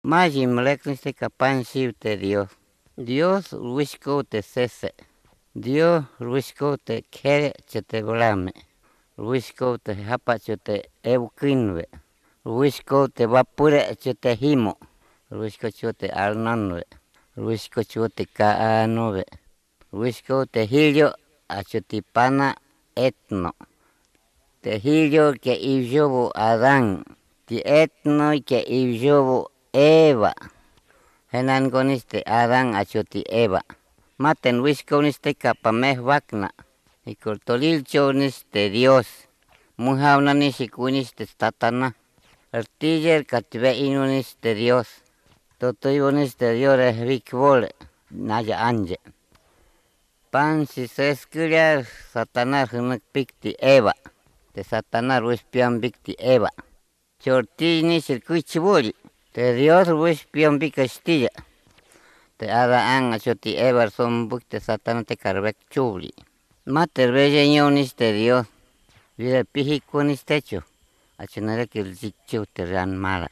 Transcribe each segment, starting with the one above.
Majim lekniste kapan te Dios. Dios wishko te sese. Dios wishko te kere chete blame. Wishko te hapa chete eukinwe. Wishko te vapure chete himo. Wishko chote alnanwe. Wishko chote kaanove. Wishko te hillo achotipana etno. Te hillo que ijobo Adán. Ti etno que ijobo Eva. Henan koniste Adán achoti Eva. Maten wiskoniste kapameh wakna. Ikortolil choniste Dios. Muhaunanisi kuniste tatana. Artiller katve inuniste Dios. Toto iboniste Dios es vikvole. Naya anje. Pan si se escuria Satanás hunak pikti Eva. Te Satanás wispian pikti Eva. Chortini circuichibuli. Te Dios wispian pikastilla. Te Adán achoti Eva son bukte Satanás te carbec chuli. Mater belleñoniste Dios. Vida pijikuanistecho. Achonare que el zicho te ran mala.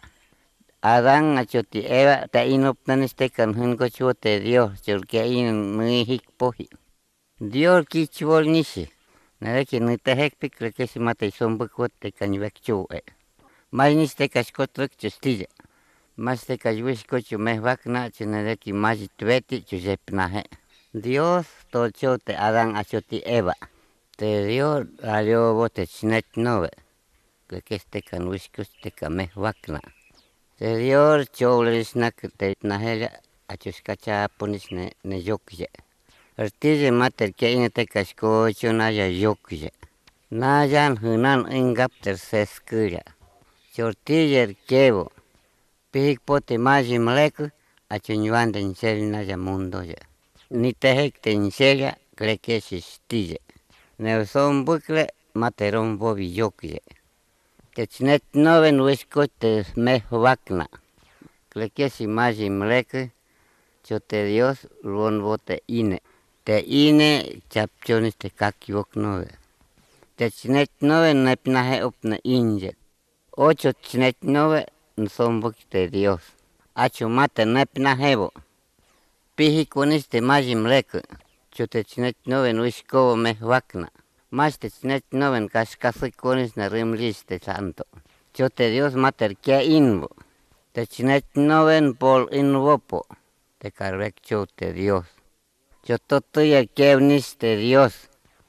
Adán achoti Eva te inopnaniste canjungo te Dios. Chorque in nuihik poji. Dios kichwol nishi. Nare que no te hekpik le que se mata y son bucote canivec chue. Mainiste cascotruk chustilla. Mas te cayuisco chume vacna chenere que más tueti chusepnaje. Dios tocho te Adán achoti Eva. Te dio alio bote chinet nove. Que este canuisco te came vacna. Te dio chowlerisnak te nahela achuscacha ponis ne yokye. Artille mater que inete cascocho naya yokye. Nayan hunan ingapter sescuria. Chortiller kevo. Pihik pote maji mleku achunyuande insel naya mundo ya. Ni tehek te insella clequesistille. Neuson bukle materon bobi yokye. Technet noven wiscote meh vakna. Clequesi maji mleku chote Dios ruon bote ine. Te ine chapchonis te kakiwok nove. Technet noven nepnaje upne inje. Ocho chnet nove son bukte Dios. Acho mate nepnajebo. Pijikuaniste majim leku. Chote chnet noven wiskovo meh vakna. Mas te chnet noven kaskasikuanis na rimliste santo. Chote Dios mater kia invo. Te chnet noven pol invopo. Te carvec chote Dios. Chototuya kevniste Dios.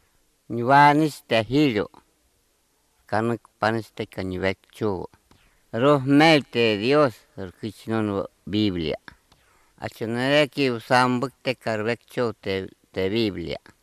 Nyuaniste hillo. Kanuk paniste canivec chuvo. Rohmelte Dios, el Biblia. Achonere que usambuk te carvec chote Biblia.